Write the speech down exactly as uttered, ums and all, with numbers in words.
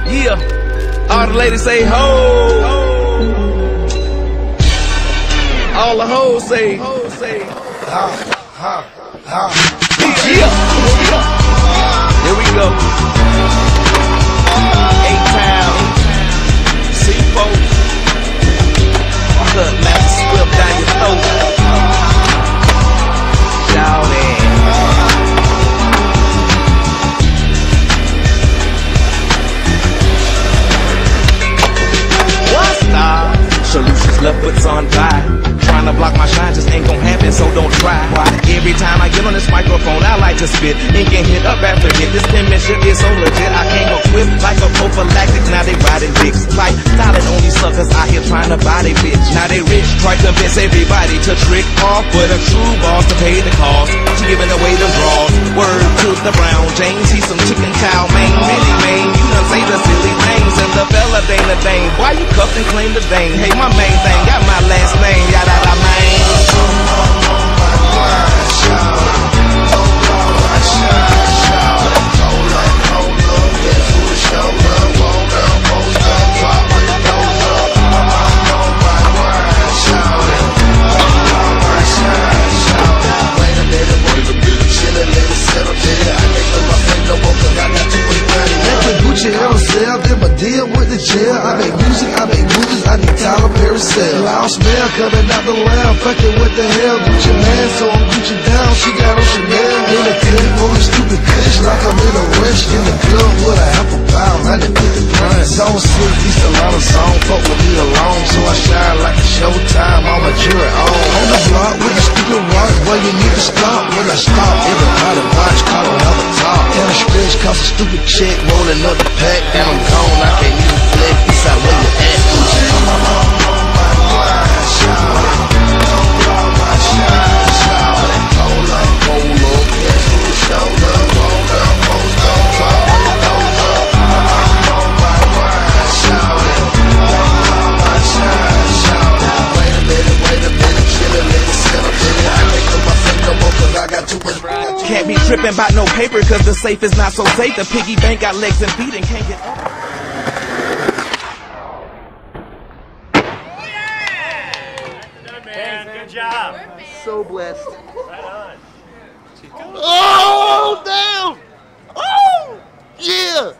Yeah, all the ladies say ho. All the hoes say ha, ha, ha. Yeah, here we go. A-Town, C four. Cut master swift down your throat. Shout it. What's up? Solutions left foot's on by. Trying to block my shine just ain't gon' happen, so don't try. Every time I get on this microphone, I like to spit. Ink and hit up after hit. This penmanship is so legit. I came equipped like a prophylactic. Now they riding dicks. Like styling on these suckers out here trying to buy they bitch. Now they rich, try to convince everybody to trick off. But a true boss to pay the cost. She giving away the draws. Word to the Brown James. He's some chicken cow main. Really main. You done say the silly things. And the fella dang the dame. Why you cuffed and claim the dame? Hey, my main thing got my last name. Yada da man. Deal with the jail, I make music, I make movies, I need Tyler Perry sell. Lost mail coming out the well, fucking what the hell, Gucci man, so I'm Gucci down, she got on Chanel. In the clip, on the stupid kush, like I'm in a rush. In the club with a half a pound, I done put the gun. Zone six, East Atlanta song, fuck with me alone, so I shine like a showtime, I'm a jury on. On the block with the stupid rock, well you need to stop. When I stop, everybody watch, call another talk. And a stretch cost a stupid check, rolling up the pack, and I'm gone. I can't even flex, this out where you at. I'm on my grind, shout it. All my shine, shout it. Hold up, hold up, guess who showed up? Hold up, hold up, drop it, hold up. I'm on my grind, shout it. All my shine, shout it. Wait a minute, wait a minute, chill a little, sit up here. I can't put my finger up cause I got too much. Can't be tripping about no paper cause the safe is not so safe. The piggy bank got legs and feet and can't get up. Good job. So blessed. Right on. Oh, damn! Oh, yeah!